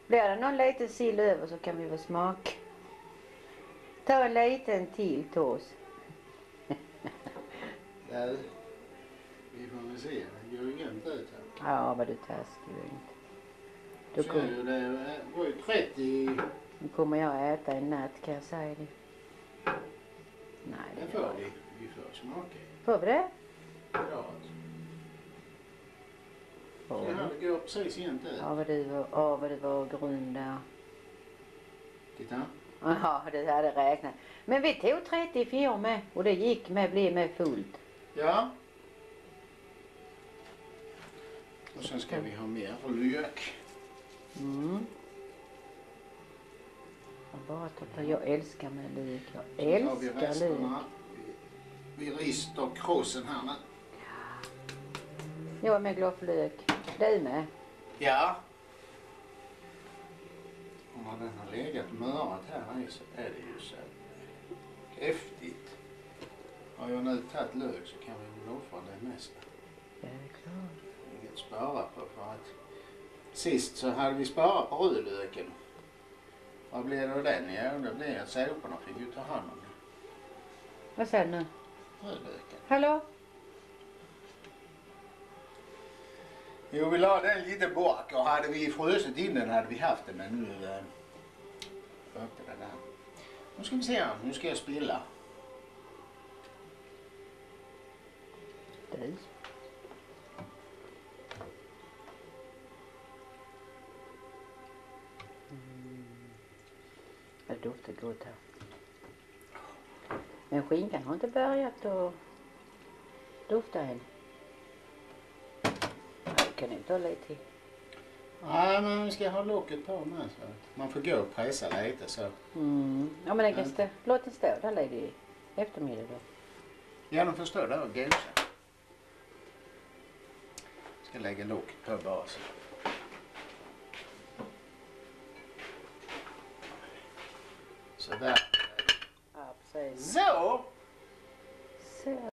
Blir det någon liten sill över så kan vi väl smaka. Ta en liten till till oss. Ja, vi får väl se. Det går ju jämnt ut här. Ja, vad du taskig inte. Då Ser ju, det var ju 30. Nu kommer jag äta en natt, kan jag säga det. Nej, Det får vi. Vi får smaka. Får vi det? Klart. Ja, Det här går precis jämnt ut. vad du var grund där. Titta. Jaha, du hade räknat. Men vi tog 34 med och det gick med, blev med fullt. Ja. Och sen ska vi ha mer lök. Mm. Jag älskar med lök. Jag Så har vi älskar lök. resterna. Vi rister krossen här nu. Jag är med glad för lök. Du med? Ja. Och när den har legat mörat här i så är det ju så häftigt. Har jag nu tagit lök så kan vi väl offra det mesta. Ja, det är klart. Inget spara på för att sist så hade vi sparat på rödlöken. Vad blev det av den? Ja, det blev att såporna fick ju ta hand om det. Vad säger du nu? Rödlöken. Hallå? Jo, vi la den lite bak och hade vi frusit in den hade vi haft den, men nu rökte den där. Nu ska vi se här, nu ska jag spilla. Du. Det doftar gott här. Men skinkan har inte börjat att dofta än. Jag kan inte ta lite till. Nej, men vi ska ha locket på med så man får gå och pressa lite så. Ja, men den kan stå. Låt den stå där lite i eftermiddag då. Ja, de får stå där och gosa. Ska lägga locket på bara så. Sådär. Ja, precis. Så! Så.